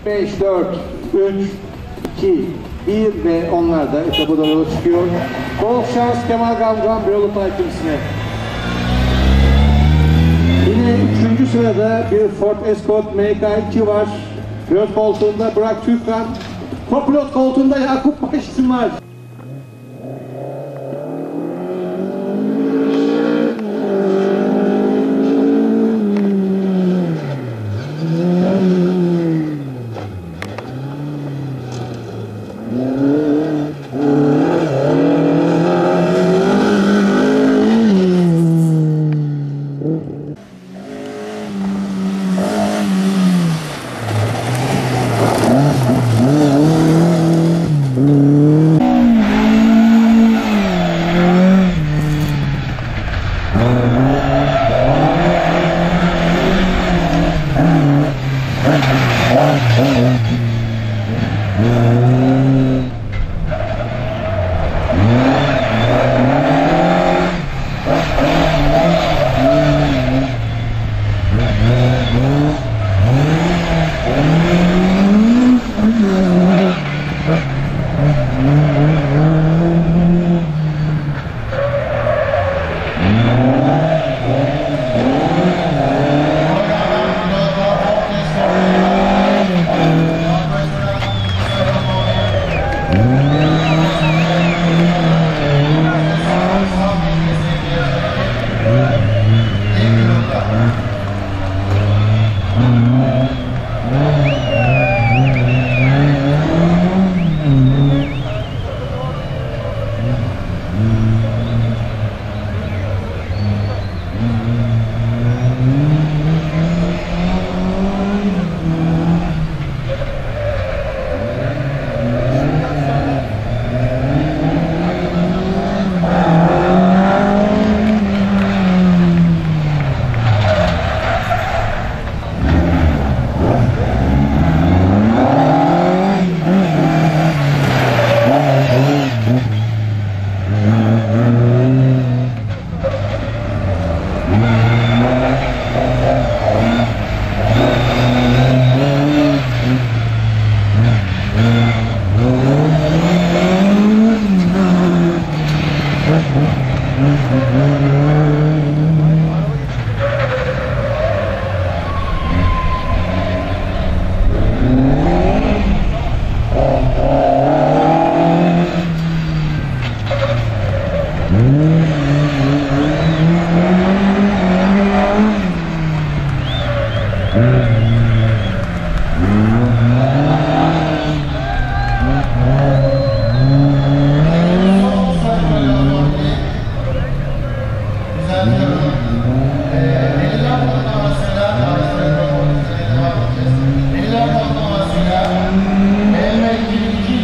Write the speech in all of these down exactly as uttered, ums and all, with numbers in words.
beş, dört, üç, iki, bir ve onlar da etabı doğru çıkıyor. Bol şans Kemal Gamgam yolu takipçisine. Yine üçüncü sırada bir Ford Escort M K iki var. Pilot koltuğunda Burak Türkan, kopilot koltuğunda Yakup Başçın var.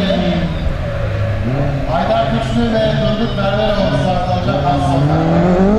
Haydar Güçlü ve Döndük Merve olması arkadaşlar.